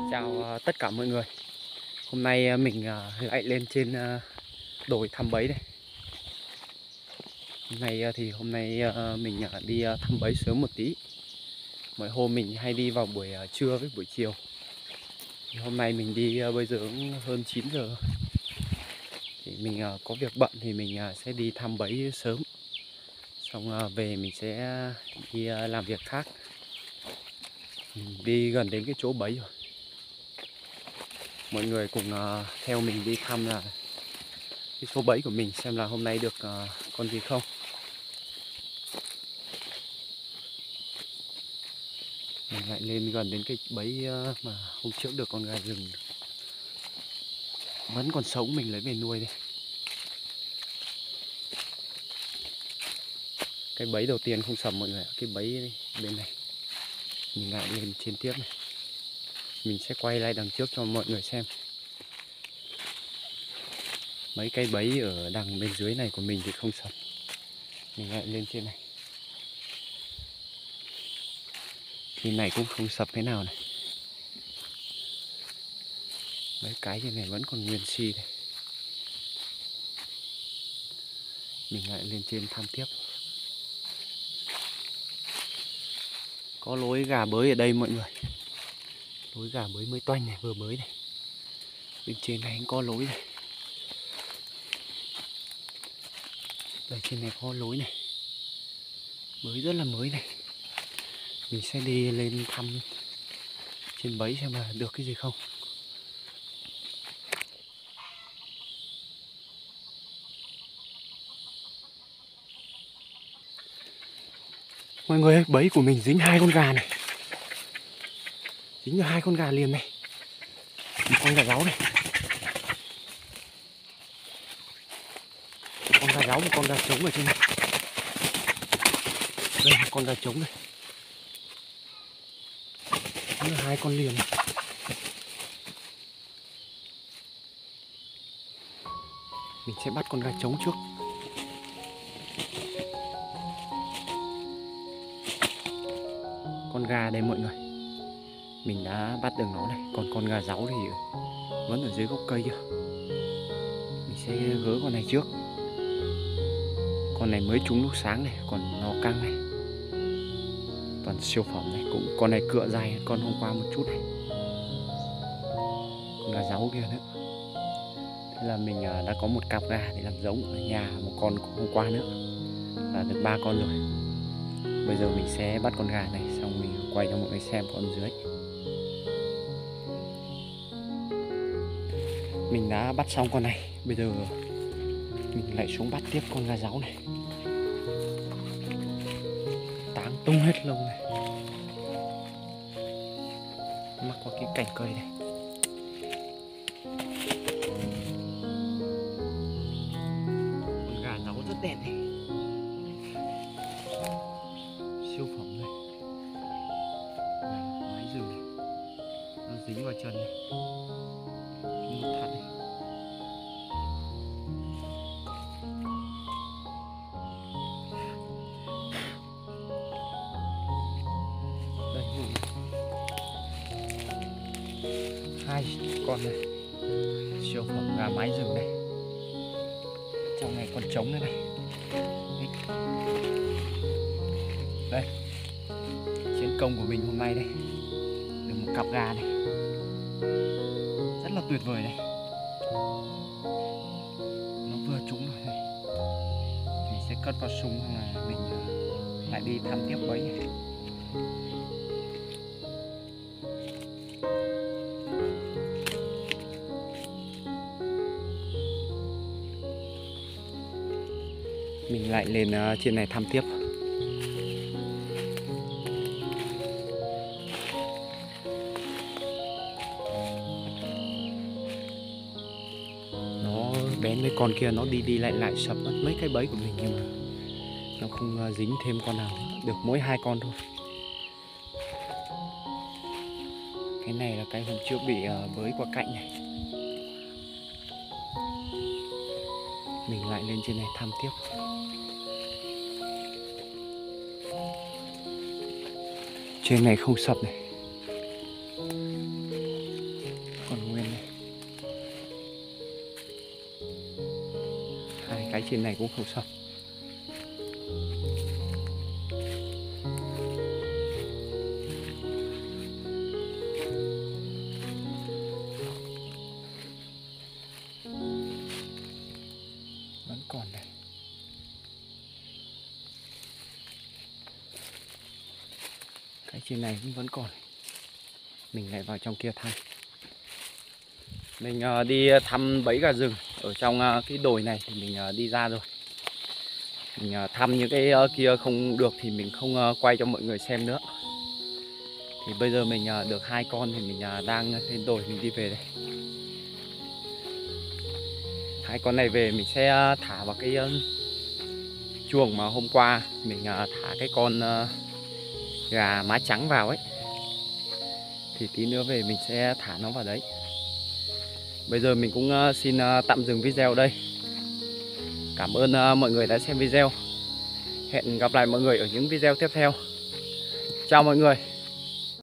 Chào tất cả mọi người. Hôm nay mình lại lên trên đồi thăm bẫy đây. Hôm nay mình đi thăm bẫy sớm một tí. Mỗi hôm mình hay đi vào buổi trưa với buổi chiều. Thì hôm nay mình đi bây giờ cũng hơn 9 giờ. Thì mình có việc bận thì mình sẽ đi thăm bẫy sớm. Xong về mình sẽ đi làm việc khác. Mình đi gần đến cái chỗ bẫy rồi. Mọi người cùng theo mình đi thăm là cái số bẫy của mình, xem là hôm nay được con gì không. Mình lại lên gần đến cái bẫy mà hôm trước được con gà rừng vẫn còn sống, mình lấy về nuôi đây. Cái bẫy đầu tiên không sầm mọi người ạ. Cái bẫy bên này. Mình lại lên trên tiếp này. Mình sẽ quay lại đằng trước cho mọi người xem. Mấy cái bẫy ở đằng bên dưới này của mình thì không sập. Mình lại lên trên này. Thì này cũng không sập thế nào này. Mấy cái trên này vẫn còn nguyên si đây. Mình lại lên trên thăm tiếp. Có lối gà bới ở đây mọi người. Lối gà bới mới toanh này, vừa mới này. Bên trên này cũng có lối này. Đây trên này có lối này. Bới rất là mới này. Mình sẽ đi lên thăm trên bẫy xem là được cái gì không. Mọi người ơi, bẫy của mình dính 2 con gà này. Dính được 2 con gà liền này. Một con gà ráo này. Một con gà ráo, một con gà trống ở trên này. Đây một con gà trống này. Dính được 2 con liền này. Mình sẽ bắt con gà trống trước. Con gà đây mọi người. Mình đã bắt được nó này. Còn con gà ráo thì vẫn ở dưới gốc cây kia. Mình sẽ gỡ con này trước. Con này mới trúng lúc sáng này. Còn nó căng này. Toàn siêu phẩm này. Cũng con này cựa dài hơn con hôm qua một chút này. Con gà ráo kia nữa. Thế là mình đã có một cặp gà để làm giống ở nhà. Một con hôm qua nữa là được 3 con rồi. Bây giờ mình sẽ bắt con gà này. Xong mình quay cho mọi người xem con dưới. Mình đã bắt xong con này. Bây giờ mình lại xuống bắt tiếp con gà ráo này. Táng tung hết lông này. Mắc qua cái cành cây này. Con gà ráo rất đẹp này. Siêu phẩm này. Mái rừng này. Nó dính vào chân này. Một thật này. Đây mọi người. 2 con này. Siêu phẩm gà mái rừng này. Trong này còn trống nữa này. Đây. Chiến công của mình hôm nay đây. Được một cặp gà này. Rất là tuyệt vời này. Nó vừa trúng rồi này. Mình sẽ cất vào súng xong là mình lại đi thăm tiếp bẫy này. Mình lại lên trên này thăm tiếp. Nó bén với con kia, nó đi lại sập mất mấy cái bẫy của mình. Nhưng mà nó không dính thêm con nào. Được mỗi 2 con thôi. Cái này là cái hôm trước bị bới qua cạnh này. Mình lại lên trên này thăm tiếp. Trên này không sập này. Cái trên này cũng không sâu. Vẫn còn đây. Cái trên này cũng vẫn còn. Mình lại vào trong kia thăm. Mình đi thăm bẫy gà rừng ở trong cái đồi này thì mình đi ra rồi. Mình thăm những cái kia không được thì mình không quay cho mọi người xem nữa. Thì bây giờ mình được 2 con thì mình đang lên đồi mình đi về đây. 2 con này về mình sẽ thả vào cái chuồng mà hôm qua mình thả cái con gà má trắng vào ấy. Thì tí nữa về mình sẽ thả nó vào đấy. Bây giờ mình cũng xin tạm dừng video đây. Cảm ơn mọi người đã xem video. Hẹn gặp lại mọi người ở những video tiếp theo. Chào mọi người.